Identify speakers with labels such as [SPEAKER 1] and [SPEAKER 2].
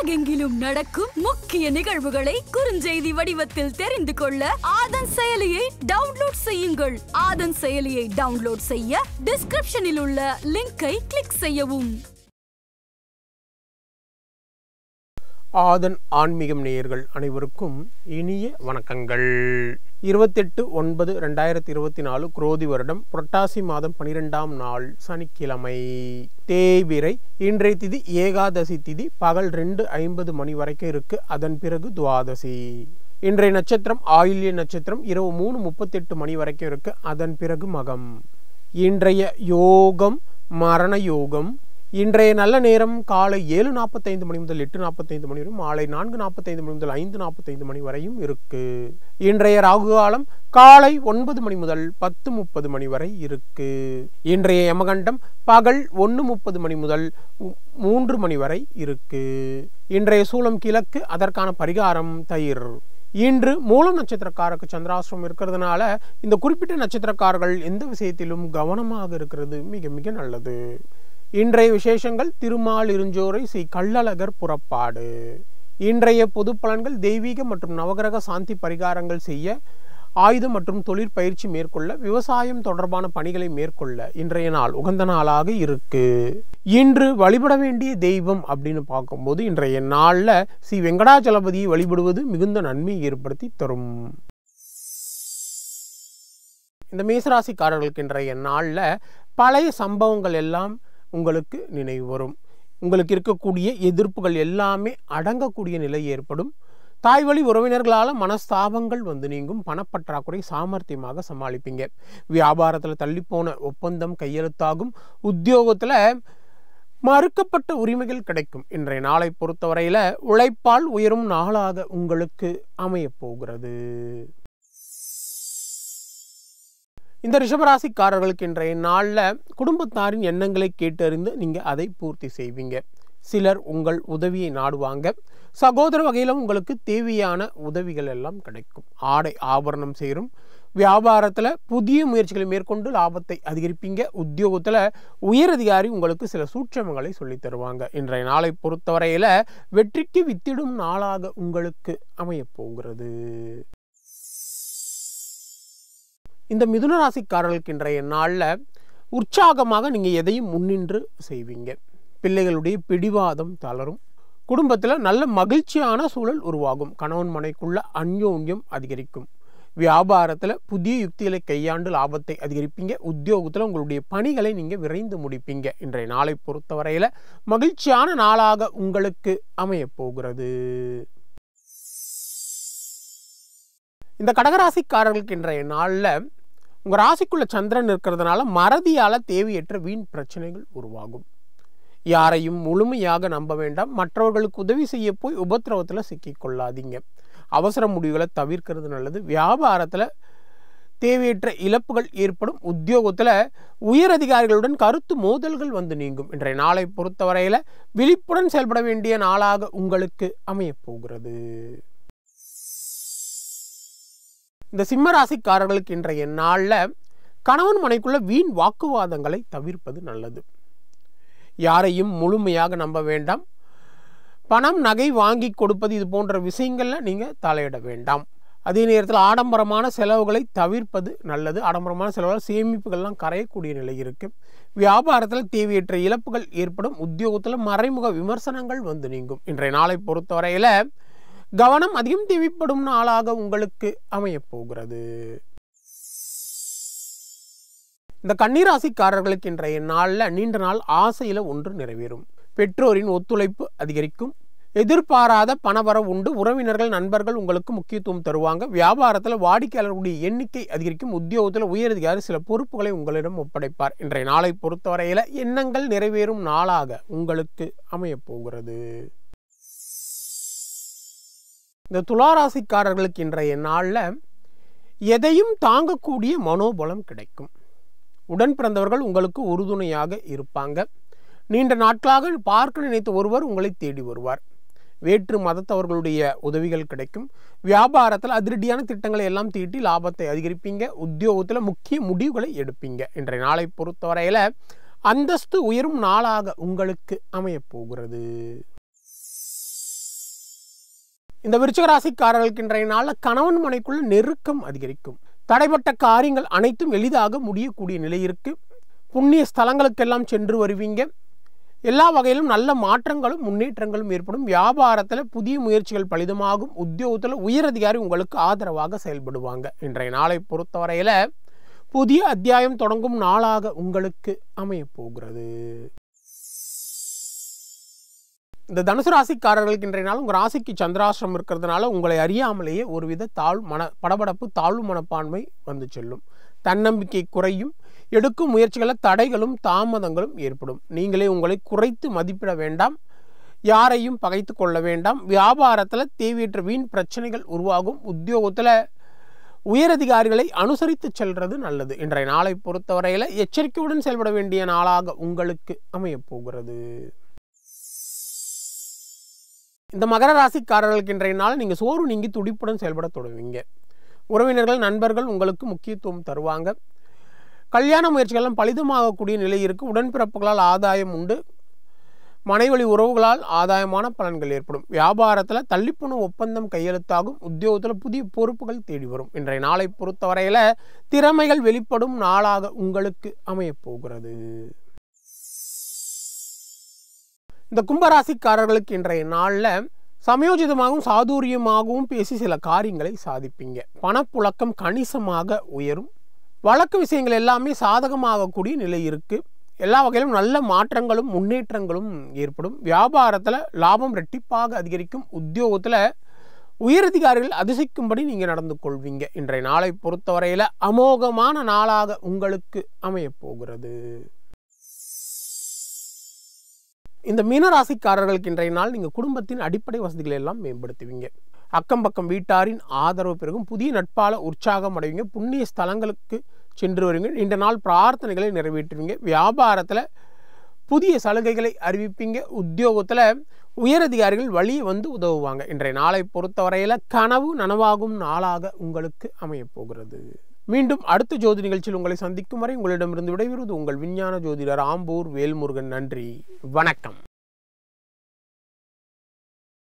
[SPEAKER 1] உலகெங்கிலும் நடக்கும் முக்கிய நிகழ்வுகளை குறுஞ்செய்தி வடிவத்தில் தெரிந்து கொள்ள ஆதன் செயலியை டவுன்லோட் செய்யுங்கள். ஆதன் செயலியை டவுன்லோட் செய்ய டிஸ்கிரிப்ஷனில் உள்ள லிங்கை கிளிக் செய்யவும்.
[SPEAKER 2] ஆதன் ஆன்மீகம் நேயர்கள் அனைவருக்கும் இனிய வணக்கங்கள். 28/9/2024 குரோதி வருடம் புரட்டாசி மாதம் 12ஆம் நாள் சனிக்கிழமை. தேய்பிறை. இன்றைய திதி ஏகாதசி திதி. பகல் 2:50 மணி வரைக்கும் இருக்கு. அதன் பிறகு துவாதசி. இன்றைய நட்சத்திரம் ஆயில்ய நட்சத்திரம். இரவு 3:38 மணி வரைக்கும் இருக்கு. அதன் பிறகு மகம். இன்றைய யோகம் மரண யோகம். இன்றைய நல்ல நேரம் காலை 7:45 மணி முதல் 8:45 மணி வரை, மாலை 4:45 மணி முதல் 5:45 மணி வரையும் இருக்கு. இன்றைய ராகு காலம் காலை 9 மணி முதல் 10:30 மணி வரை இருக்கு. இன்றைய யமகண்டம் பகல் 1:30 மணி முதல் 3 மணி வரை இருக்கு. இன்றைய சூலம் கிழக்கு. அதற்கான பரிகாரம் தயிர். இன்று மூலம் நட்சத்திரக்காரருக்கு சந்திராசிரமம் இருக்கிறதுனால இந்த குறிப்பிட்ட நட்சத்திரக்காரர்கள் எந்த விஷயத்திலும் கவனமாக இருக்கிறது மிக மிக நல்லது. இன்றைய விசேஷங்கள் திருமால் இருஞ்சோரை ஸ்ரீ கள்ளழகர் புறப்பாடு. இன்றைய பொது பலன்கள் தெய்வீக மற்றும் நவகிரக சாந்தி பரிகாரங்கள் செய்ய, ஆயுதம் மற்றும் தொழிற்பயிற்சி மேற்கொள்ள, விவசாயம் தொடர்பான பணிகளை மேற்கொள்ள இன்றைய நாள் உகந்த நாளாக இருக்கு. இன்று வழிபட வேண்டிய தெய்வம் அப்படின்னு பார்க்கும்போது இன்றைய நாளில் ஸ்ரீ வெங்கடாச்சலபதியை வழிபடுவது மிகுந்த நன்மையை ஏற்படுத்தி தரும். இந்த மேசராசிக்காரர்களுக்கு இன்றைய நாளில் பழைய சம்பவங்கள் எல்லாம் உங்களுக்கு நினைவு வரும். உங்களுக்கு இருக்கக்கூடிய எதிர்ப்புகள் எல்லாமே அடங்கக்கூடிய நிலை ஏற்படும். தாய் வழி உறவினர்களால் மனஸ்தாபங்கள் வந்து நீங்கும். பணப்பற்றாக்குறை சாமர்த்தியமாக சமாளிப்பீங்க. வியாபாரத்தில் தள்ளிப்போன ஒப்பந்தம் கையெழுத்தாகும். உத்தியோகத்தில் மறுக்கப்பட்ட உரிமைகள் கிடைக்கும். இன்றைய நாளை பொறுத்தவரையில உழைப்பால் உயரும் நாளாக உங்களுக்கு அமைய போகிறது. இந்த ரிஷபராசிக்காரர்களுக்கு இன்றைய நாளில் குடும்பத்தாரின் எண்ணங்களை கேட்டறிந்து நீங்கள் அதை பூர்த்தி செய்வீங்க. சிலர் உங்கள் உதவியை நாடுவாங்க. சகோதர வகையில் உங்களுக்கு தேவையான உதவிகள் எல்லாம் கிடைக்கும். ஆடை ஆபரணம் சேரும். வியாபாரத்தில் புதிய முயற்சிகளை மேற்கொண்டு லாபத்தை அதிகரிப்பீங்க. உத்தியோகத்தில் உயரதிகாரி உங்களுக்கு சில சூட்சமங்களை சொல்லித் தருவாங்க. இன்றைய நாளை பொறுத்தவரையில் வெற்றிக்கு வித்திடும் நாளாக உங்களுக்கு அமைய போகிறது. இந்த மிதுன ராசிக்காரர்களுக்கு இன்றைய நாளில் உற்சாகமாக நீங்கள் எதையும் முன்னின்று செய்வீங்க. பிள்ளைகளுடைய பிடிவாதம் தளரும். குடும்பத்தில் நல்ல மகிழ்ச்சியான சூழல் உருவாகும். கணவன் மனைக்குள்ள அந்யோன்யம் அதிகரிக்கும். வியாபாரத்தில் புதிய யுக்திகளை கையாண்டு லாபத்தை அதிகரிப்பீங்க. உத்தியோகத்தில் உங்களுடைய பணிகளை நீங்கள் விரைந்து முடிப்பீங்க. இன்றைய நாளை பொறுத்தவரையில் மகிழ்ச்சியான நாளாக உங்களுக்கு அமைய போகிறது. இந்த கடகராசிக்காரர்களுக்கு இன்றைய நாளில் உங்கள் ராசிக்குள்ள சந்திரன் இருக்கிறதுனால மறதியால் தேவையற்ற வீண் பிரச்சனைகள் உருவாகும். யாரையும் முழுமையாக நம்ப வேண்டாம். மற்றவர்களுக்கு உதவி செய்ய போய் உபத்திரவத்தில் சிக்கிக்கொள்ளாதீங்க. அவசர முடிவுகளை தவிர்க்கிறது நல்லது. வியாபாரத்தில் தேவையற்ற இழப்புகள் ஏற்படும். உத்தியோகத்தில் உயரதிகாரிகளுடன் கருத்து மோதல்கள் வந்து நீங்கும். இன்றைய நாளை பொறுத்தவரையில் விழிப்புடன் செயல்பட வேண்டிய நாளாக உங்களுக்கு அமைய போகிறது. இந்த சிம்ம ராசிக்காரர்களுக்கு இன்றைய நாளில் கணவன் மனைக்குள்ள வீண் வாக்குவாதங்களை தவிர்ப்பது நல்லது. யாரையும் முழுமையாக நம்ப வேண்டாம். பணம் நகை வாங்கி கொடுப்பது இது போன்ற விஷயங்களில் நீங்கள் தலையிட வேண்டாம். அதே நேரத்தில் ஆடம்பரமான செலவுகளை தவிர்ப்பது நல்லது. ஆடம்பரமான செலவுகள் சேமிப்புகள்லாம் கரையக்கூடிய நிலை இருக்குது. வியாபாரத்தில் தேவையற்ற இழப்புகள் ஏற்படும். உத்தியோகத்தில் மறைமுக விமர்சனங்கள் வந்து நீங்கும். இன்றைய நாளை பொறுத்தவரையில் கவனம் அதிகம் தேவைப்படும் நாளாக உங்களுக்கு அமைய போகிறது. இந்த கன்னிராசிக்காரர்களுக்கு இன்றைய நாளில் நீண்ட நாள் ஆசையில் ஒன்று நிறைவேறும். பெற்றோரின் ஒத்துழைப்பு அதிகரிக்கும். எதிர்பாராத பணவரவு உண்டு. உறவினர்கள் நண்பர்கள் உங்களுக்கு முக்கியத்துவம் தருவாங்க. வியாபாரத்தில் வாடிக்கையாளர்களுடைய எண்ணிக்கை அதிகரிக்கும். உத்தியோகத்தில் உயரதிகாரி சில பொறுப்புகளை உங்களிடம் ஒப்படைப்பார். இன்றைய நாளை பொறுத்தவரையில் எண்ணங்கள் நிறைவேறும் நாளாக உங்களுக்கு அமைய போகிறது. இந்த துளாராசிக்காரர்களுக்கு இன்றைய நாளில் எதையும் தாங்கக்கூடிய மனோபலம் கிடைக்கும். உடன் பிறந்தவர்கள் உங்களுக்கு உறுதுணையாக இருப்பாங்க. நீண்ட நாட்களாக பார்க்க நினைத்த ஒருவர் உங்களை தேடி வருவார். வேற்று மதத்தவர்களுடைய உதவிகள் கிடைக்கும். வியாபாரத்தில் அதிரடியான திட்டங்களை எல்லாம் தீட்டி லாபத்தை அதிகரிப்பீங்க. உத்தியோகத்தில் முக்கிய முடிவுகளை எடுப்பீங்க. இன்றைய நாளை பொறுத்தவரையில் அந்தஸ்து உயரும் நாளாக உங்களுக்கு அமைய போகிறது. இந்த விருச்சிக ராசிக்காரர்களுக்கு இன்றைய நாளில் கணவன் மனைக்குள்ள நெருக்கம் அதிகரிக்கும். தடைப்பட்ட காரியங்கள் அனைத்தும் எளிதாக முடியக்கூடிய நிலை இருக்கு. புண்ணிய ஸ்தலங்களுக்கெல்லாம் சென்று வருவீங்க. எல்லா வகையிலும் நல்ல மாற்றங்களும் முன்னேற்றங்களும் ஏற்படும். வியாபாரத்தில் புதிய முயற்சிகள் பலிதமாகும். உத்தியோகத்தில் உயரதிகாரி உங்களுக்கு ஆதரவாக செயல்படுவாங்க. இன்றைய நாளை பொறுத்தவரையில் புதிய அத்தியாயம் தொடங்கும் நாளாக உங்களுக்கு அமைய போகிறது. இந்த தனுசு ராசிக்காரர்களுக்கு இன்றைய நாள் உங்கள் ராசிக்கு சந்திராசிரமம் இருக்கிறதுனால உங்களை அறியாமலேயே ஒருவித படபடப்பு தாழ்வு மனப்பான்மை வந்து செல்லும். தன்னம்பிக்கை குறையும். எடுக்கும் முயற்சிகளில் தடைகளும் தாமதங்களும் ஏற்படும். நீங்களே உங்களை குறைத்து மதிப்பிட வேண்டாம். யாரையும் பகைத்து கொள்ள வேண்டாம். வியாபாரத்தில் தேவையற்ற வீண் பிரச்சனைகள் உருவாகும். உத்தியோகத்தில் உயரதிகாரிகளை அனுசரித்து செல்வது நல்லது. இன்றைய நாளை பொறுத்தவரையில் எச்சரிக்கையுடன் செயல்பட வேண்டிய நாளாக உங்களுக்கு அமைய போகிறது. இந்த மகர ராசிக்காரர்களுக்கு இன்றைய நாள் நீங்கள் சோறு நீங்கி துடிப்புடன் செயல்பட தொடங்குவீங்க. உறவினர்கள் நண்பர்கள் உங்களுக்கு முக்கியத்துவம் தருவாங்க. கல்யாண முயற்சிகளெல்லாம் பலிதமாகக்கூடிய நிலை இருக்குது. உடன்பிறப்புகளால் ஆதாயம் உண்டு. மனைவழி உறவுகளால் ஆதாயமான பலன்கள் ஏற்படும். வியாபாரத்தில் தள்ளிப்போன ஒப்பந்தம் கையெழுத்தாகும். உத்தியோகத்தில் புதிய பொறுப்புகள் தேடி வரும். இன்றைய நாளை பொறுத்தவரையில் திறமைகள் வெளிப்படும் நாளாக உங்களுக்கு அமைய போகிறது. இந்த கும்பராசிக்காரர்களுக்கு இன்றைய நாளில் சமயோஜிதமாகவும் சாதுரியமாகவும் பேசி சில காரியங்களை சாதிப்பீங்க. பணப்புழக்கம் கணிசமாக உயரும். வழக்கு விஷயங்கள் எல்லாமே சாதகமாகக்கூடிய நிலை இருக்குது. எல்லா வகையிலும் நல்ல மாற்றங்களும் முன்னேற்றங்களும் ஏற்படும். வியாபாரத்தில் லாபம் ரெட்டிப்பாக அதிகரிக்கும். உத்தியோகத்தில் உயரதிகாரிகள் அதிசயிக்கும்படி நீங்கள் நடந்து கொள்வீங்க. இன்றைய நாளை பொறுத்தவரையில் அமோகமான நாளாக உங்களுக்கு அமைய போகிறது. இந்த மீனராசிக்காரர்களுக்கு இன்றைய நாள் நீங்கள் குடும்பத்தின் அடிப்படை வசதிகளை எல்லாம் மேம்படுத்துவீங்க. அக்கம் பக்கம் வீட்டாரின் ஆதரவு பெருகும். புதிய நட்பால உற்சாகம் அடைவீங்க. புண்ணிய ஸ்தலங்களுக்கு சென்று வருவீங்க. இந்த நாள் பிரார்த்தனைகளை நிறைவேற்றுவீங்க. வியாபாரத்தில் புதிய சலுகைகளை அறிவிப்பீங்க. உத்தியோகத்தில் உயரதிகாரிகள் வழியே வந்து உதவுவாங்க. இன்றைய நாளை பொறுத்தவரையில் கனவு நனவாகும் நாளாக உங்களுக்கு அமைய போகிறது. மீண்டும் அடுத்த ஜோதி நிகழ்ச்சியில் உங்களை சந்திக்கும் வரை உங்களிடமிருந்து விடைபெறுவது உங்கள் விஞ்ஞான ஜோதிடர் ஆம்பூர் வேல்முருகன். நன்றி, வணக்கம்.